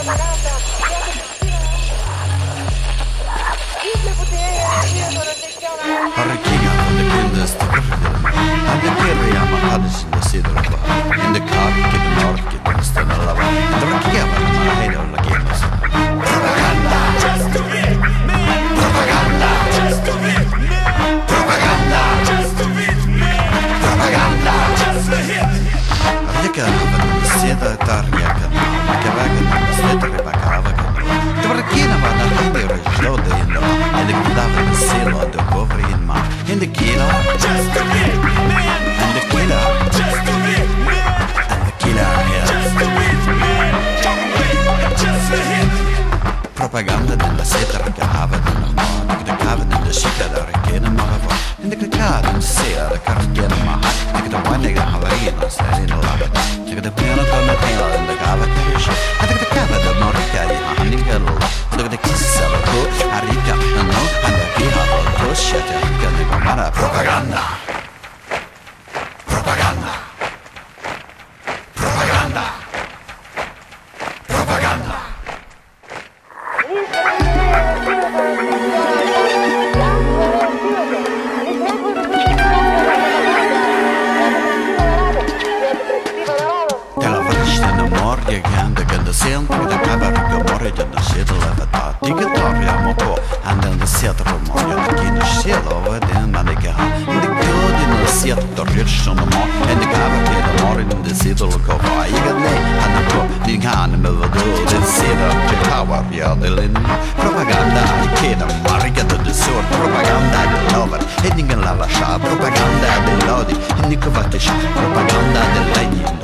Arrekia von der Kinderstörfilm. Hade kirja man hade sina sidor och bara. In the karke, den orke, den stanna lava. Drakia var man hejda och lagena så. Propaganda! Just to win! Propaganda! Just to win! Propaganda! Just to win! Propaganda! Just to hit! Arrekia var seda tarjaka. Makavaga na sleta repakava. Drakia var na hejda och žlode in lava. Eller kudava na selo do govri in ma. In the killer, just to win, man. And the killer, just to win, man. And the killer, yeah. Just to win, man. Don't wait, just to hit. Propaganda della seta racava della moda, che cava della città da ricchena ma va. In the clicada in sera da carriera ma ha, che da buone che havarina sta in la. Che da piano con la tela in the cava che esce. E che cava da morca di haninga lo. Da chissà lo tu, arricca no, anda qui ha lo shit. Propaganda. Propaganda. Propaganda. Propaganda. Della vista na morgue ganda sempre da cabarga morgue na sede levata. Digitoria moto andando sede morgue aqui no cielo veden maniga. De gode no sede rich no mo and the cabarga da morgue in the sede loco. I got me and the pro di can me vedo del sede che cabarga dell'in propaganda che da marga do sort propaganda del lover e ninguém lava sha propaganda del lodi e nico vate sha propaganda del legno